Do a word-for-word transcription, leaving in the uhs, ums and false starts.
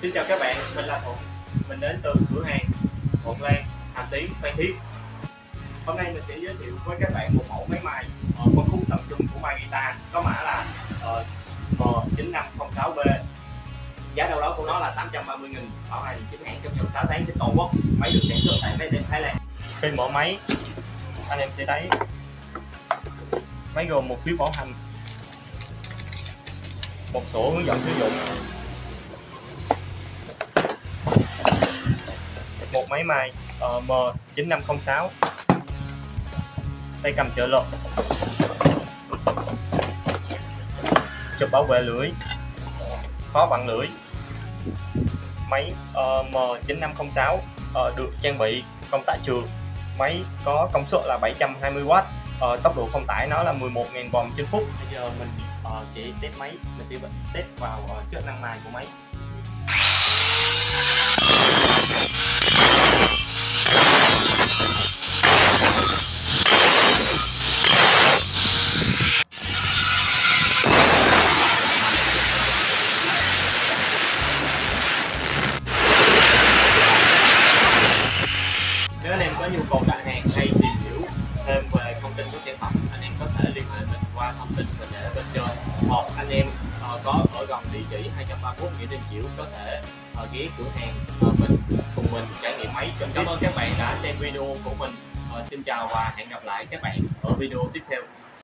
Xin chào các bạn, mình là Thuận. Mình đến từ cửa hàng Thuận Lan, Hàm Tiến, Phan Thiết. Hôm nay mình sẽ giới thiệu với các bạn một mẫu máy mài uh, phân khúc tầm trung của MyGuitar, có mã là uh, M chín năm không sáu B. Giá đâu đó của nó là tám trăm ba mươi nghìn, bảo hành chính hãng trong vòng sáu tháng trên toàn quốc. Máy được sản xuất tại Made in Thái Lan. Khi mở máy, anh em sẽ thấy máy gồm một phiếu bảo hành, một sổ hướng dẫn sử dụng, một máy mài uh, M chín năm không sáu, tay cầm trợ lực, chụp bảo vệ lưỡi, khó vặn lưỡi. Máy uh, M chín năm không sáu uh, được trang bị công tải trượt. Máy có công suất là bảy trăm hai mươi oát, uh, tốc độ không tải nó là mười một nghìn vòng trên phút. Bây giờ mình uh, sẽ test máy, mình sẽ test vào uh, chức năng mài của máy. Nếu anh em có nhu cầu đặt hàng hay tìm hiểu thêm về thông tin của sản phẩm, anh em có thể liên hệ mình qua thông tin mình để ở bên trên, hoặc anh em uh, có ở gần địa chỉ hai trăm ba mươi mốt Nghĩa Đinh Chiểu có thể uh, ghé cửa hàng uh, mình cùng mình trải nghiệm máy. Cảm ơn các bạn đã xem video của mình. Uh, xin chào và hẹn gặp lại các bạn ở video tiếp theo.